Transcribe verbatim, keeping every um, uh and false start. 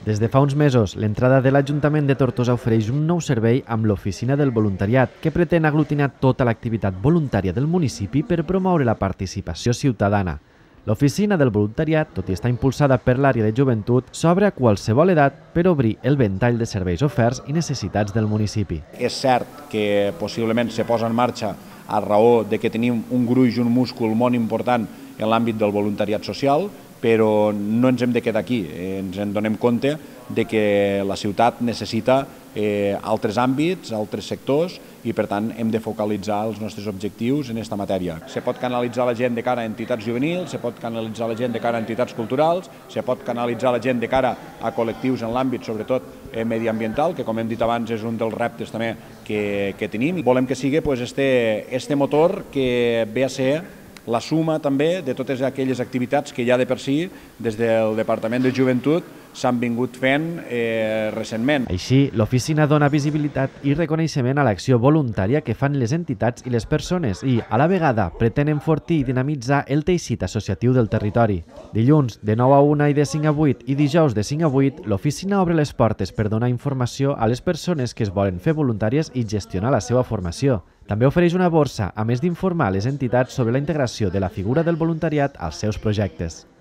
Des de fa uns mesos, l'entrada de l'Ajuntament de Tortosa ofereix un nou servei amb l'Oficina del Voluntariat, que pretén aglutinar tota l'activitat voluntària del municipi per promoure la participació ciutadana. L'Oficina del Voluntariat, tot i estar impulsada per l'àrea de joventut, s'obre a qualsevol edat per obrir el ventall de serveis oferts i necessitats del municipi. És cert que possiblement se posa en marxa a raó de que tenim un gruix, un múscul molt important en l'àmbit del voluntariat social, però no ens hem de quedar aquí, ens en donem compte de que la ciutat necessita eh, altres àmbits, altres sectors, i per tant hem de focalitzar els nostres objectius en aquesta matèria. Se pot canalitzar la gent de cara a entitats juvenils, se pot canalitzar la gent de cara a entitats culturals, se pot canalitzar la gent de cara a col·lectius en l'àmbit, sobretot eh, mediambiental, que com hem dit abans és un dels reptes també que, que tenim. Volem que sigui pues, este, este motor que ve a ser la suma també de totes aquelles activitats que ja de per si des del Departament de Joventut s'han vingut fent eh, recentment. Així, l'oficina dona visibilitat i reconeixement a l'acció voluntària que fan les entitats i les persones i, a la vegada, pretén enfortir i dinamitzar el teixit associatiu del territori. Dilluns, de nou a una i de cinc a vuit, i dijous de cinc a vuit, l'oficina obre les portes per donar informació a les persones que es volen fer voluntàries i gestionar la seva formació. També ofereix una borsa, a més d'informar les entitats sobre la integració de la figura del voluntariat als seus projectes.